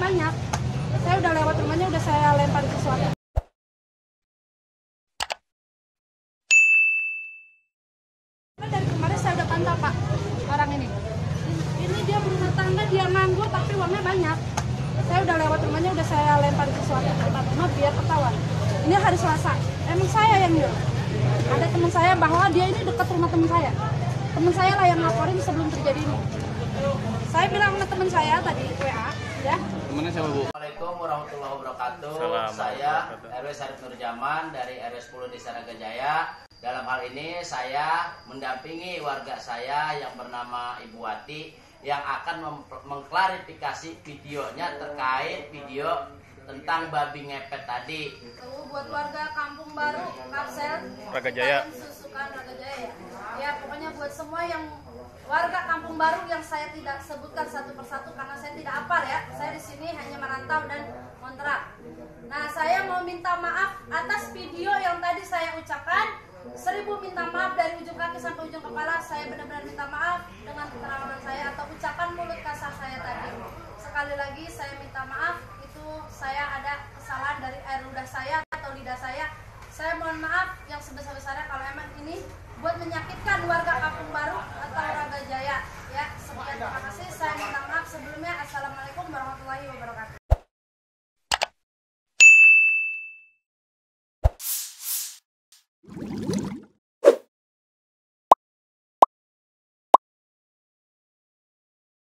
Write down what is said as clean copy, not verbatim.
banyak. Saya udah lewat rumahnya, udah saya lempar sesuatu. Dari kemarin saya udah pantau Pak, orang ini. Ini dia berumah tangga, dia nganggur tapi uangnya banyak. Saya udah lewat rumahnya, udah saya lempar sesuatu ke depan rumah biar ketahuan. Ini hari Selasa, emang saya yang nyuruh. Ada teman saya bahwa dia ini dekat rumah teman saya. Teman saya lah yang laporin sebelum terjadi ini. Saya bilang sama teman saya tadi WA, ya. Temennya siapa Bu? Assalamualaikum warahmatullahi wabarakatuh. Saya RW Sarif Nurjaman dari RW 10 Desa Ragajaya. Dalam hal ini saya mendampingi warga saya yang bernama Ibu Wati yang akan mengklarifikasi videonya terkait video tentang babi ngepet tadi. Buat warga Kampung Baru, Kapsel, Ragajaya. Susukan Ragajaya. Ya pokoknya buat semua yang warga Kampung Baru yang saya tidak sebutkan satu persatu karena saya tidak hafal ya. Saya di sini hanya merantau dan kontrak. Nah, saya mau minta maaf atas video yang tadi saya ucapkan. 1000 minta maaf dari ujung kaki sampai ujung kepala. Saya benar-benar minta maaf dengan keterangan saya atau ucapan mulut kasar saya tadi. Sekali lagi saya minta maaf, itu saya ada kesalahan dari air ludah saya atau lidah saya. Saya mohon maaf yang sebesar-besarnya kalau emang ini buat menyakitkan warga Kampung Baru atau Ragajaya. Ya, sekian terima kasih. Saya minta maaf sebelumnya. Assalamualaikum warahmatullahi wabarakatuh.